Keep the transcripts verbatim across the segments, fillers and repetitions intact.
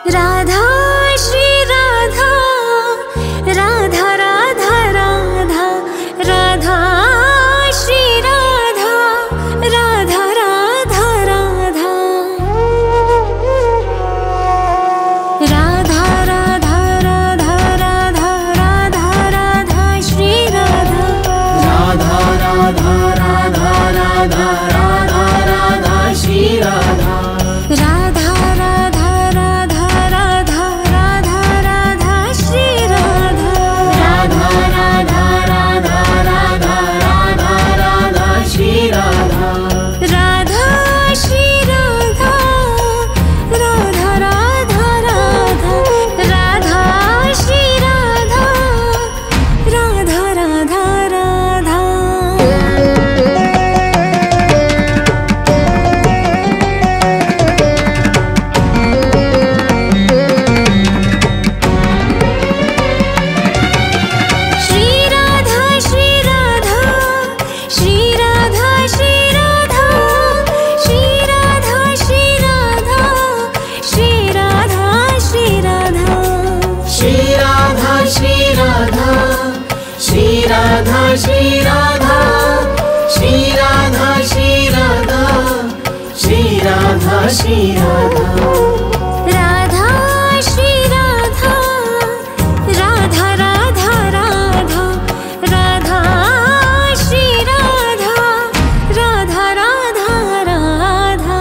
राधा श्री राधा, राधा राधा राधा, राधा श्री राधा, राधा राधा राधा, राधा राधा राधा राधा, राधा राधा श्री राधा, राधा राधा राधा राधा, राधा राधा श्री राधा, राधा राधा राधा राधा, राधा राधा श्री राधा, राधा राधा राधा राधा, राधा राधा श्री राधा, राधा श्री राधा, राधा राधा राधा, राधा श्री राधा, राधा राधा राधा। श्री राधा श्री राधा, श्री राधा श्री राधा, श्री राधा श्री राधा, श्री राधा श्री राधा, श्री राधा श्री राधा, श्री राधा श्री राधा, श्री राधा श्री राधा, श्री राधा श्री राधा, राधा श्री राधा, राधा राधा राधा, राधा श्री राधा, राधा राधा राधा।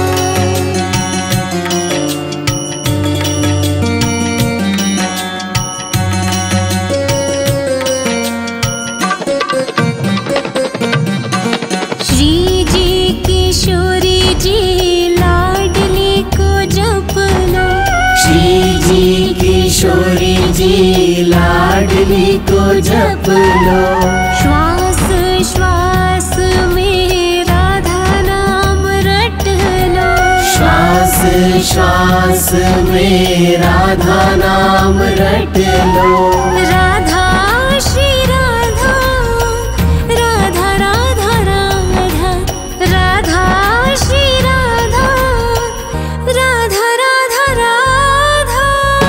श्री जी किशोरी जी लाडली को जप लो, श्री जी किशोरी जी लाडली को जप लो, श्वास श्वास में राधा नाम रट लो, श्वास श्वास में राधा नाम रट लो, राधा श्री राधा, राधा राधा राधा, राधा श्री राधा, राधा राधा राधा।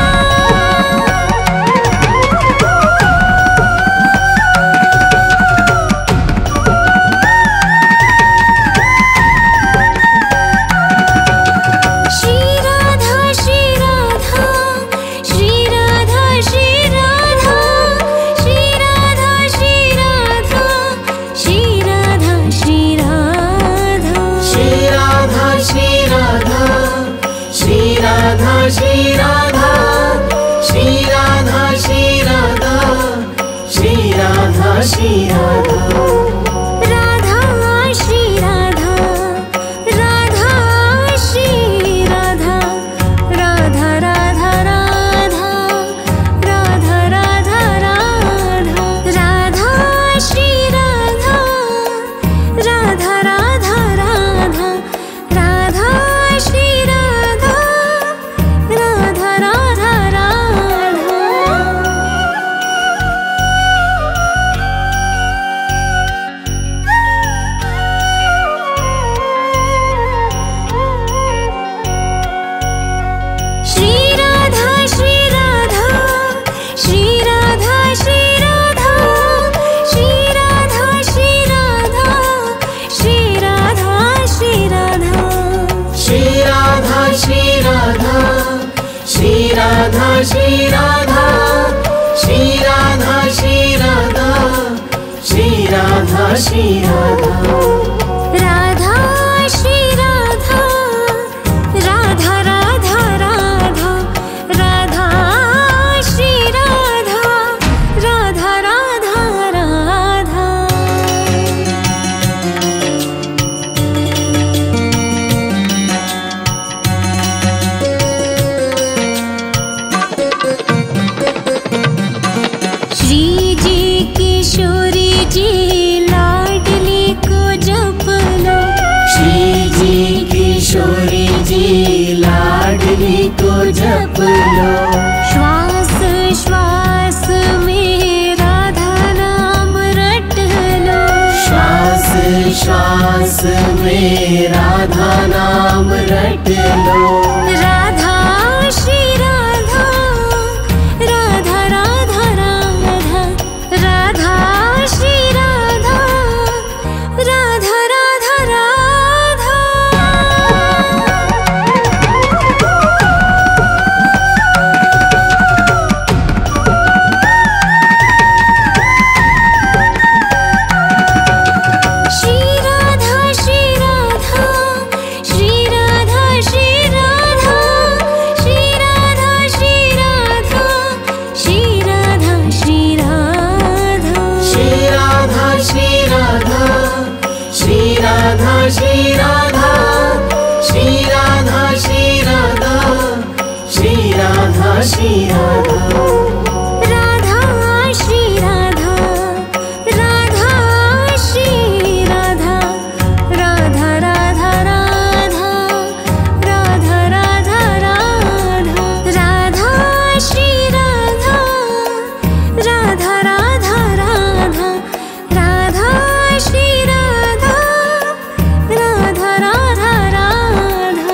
श्री राधा श्री राधा, श्री राधा श्री राधा, श्री राधा श्री राधा, श्री राधा श्री राधा, श्री राधा श्री राधा, श्री राधा श्री राधा, श्री राधा श्री राधा, श्री राधा श्री राधा, राधा श्री राधा, राधा श्री राधा, राधा राधा राधा, राधा राधा राधा, राधा श्री राधा, राधा राधा राधा, राधा श्री राधा, राधा राधा राधा। श्री राधा श्री राधा, श्री राधा श्री राधा, श्री राधा श्री राधा, श्री राधा श्री राधा, श्री राधा श्री राधा, श्री राधा श्री राधा, श्री राधा श्री राधा, श्री राधा श्री राधा, राधा श्री राधा, राधा राधा राधा, राधा श्री राधा, राधा राधा राधा। श्री जी किशोरी जी लाडली को जप लो, श्री जी किशोरी जी लाडली को जप लो, श्वास श्वास में राधा नाम रट लो, श्वास श्वास में राधा नाम रट लो, राधा श्री श्री राधा राधा श्री राधा राधा श्री राधा राधा राधा राधा राधा राधा राधा राधा श्री राधा राधा राधा राधा राधा श्री राधा राधा राधा राधा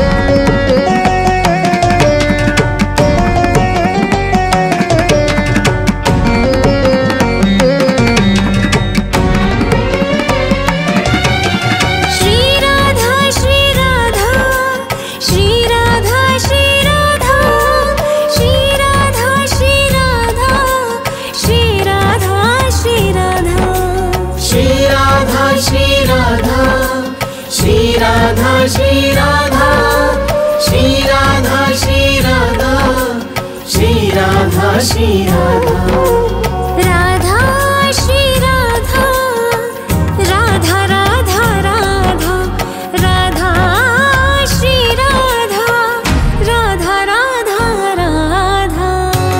श्री राधा श्री राधा श्री राधा श्री राधा श्री राधा श्री राधा श्री राधा श्री राधा श्री राधा श्री राधा श्री राधा श्री राधा श्री राधा श्री राधा श्री राधा श्री राधा राधा श्री राधा राधा राधा राधा राधा श्री राधा राधा राधा राधा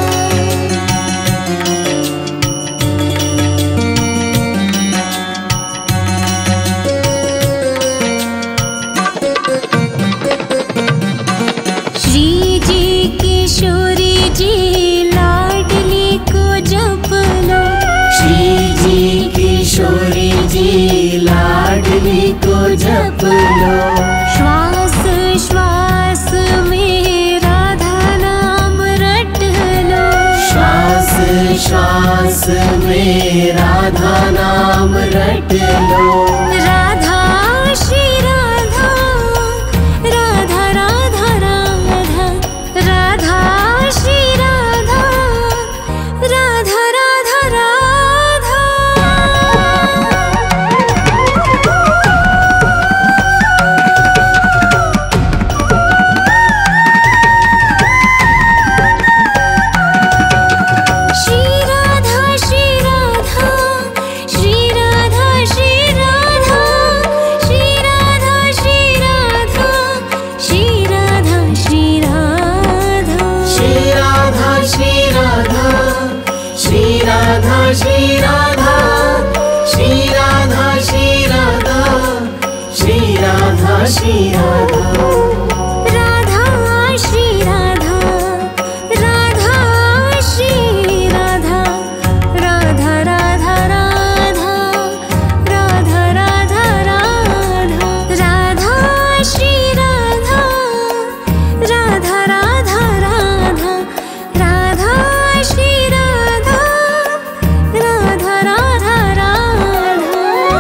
श्री जी किशोरी जी लाडली को जप लो श्री जी किशोरी जी लाडली को जप लो श्वास श्वास में राधा नाम रट लो श्वास श्वास में राधा नाम रट लो राधा श्री राधा राधा राधा राधा राधा श्री राधा राधा राधा राधा श्री राधा श्री राधा श्री राधा श्री राधा श्री राधा श्री राधा श्री राधा श्री राधा श्री राधा श्री राधा श्री राधा श्री राधा श्री राधा श्री राधा श्री राधा श्री राधा राधा श्री राधा राधा श्री राधा राधा राधा राधा राधा राधा राधा राधा श्री राधा राधा राधा राधा राधा श्री राधा राधा राधा राधा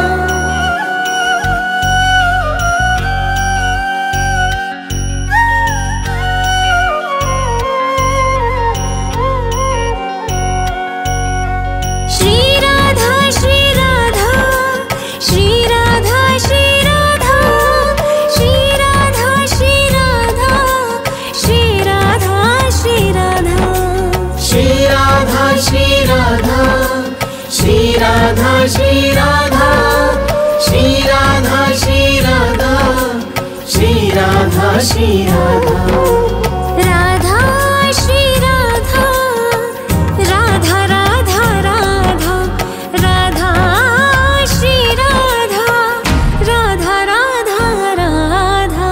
श्री राधा श्री राधा श्री राधा श्री राधा श्री राधा श्री राधा श्री राधा श्री राधा श्री राधा श्री राधा श्री राधा श्री राधा श्री राधा श्री राधा श्री राधा श्री राधा राधा श्री राधा राधा राधा राधा राधा श्री राधा राधा राधा राधा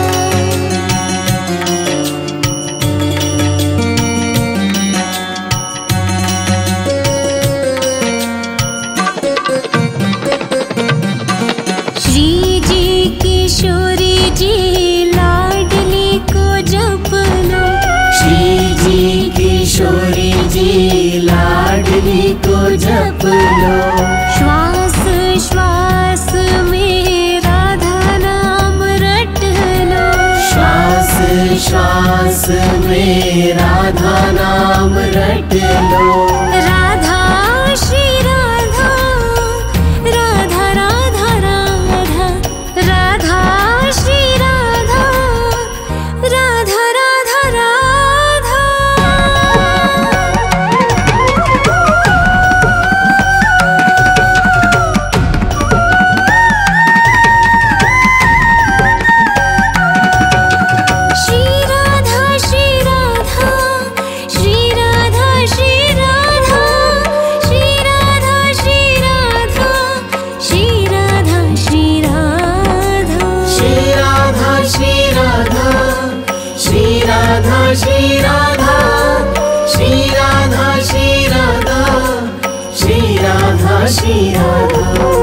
श्री जी किशोरी जी लाडली को जप लो श्री जी किशोरी जी लाडली को जप लो श्वास श्वास में राधा नाम रट लो श्वास श्वास में राधा नाम रट लो राधा श्री राधा राधा राधा राधा राधा श्री राधा राधा राधा राधा श्री राधा श्री राधा राधा श्री राधा श्री राधा श्री राधा श्री राधा श्री राधा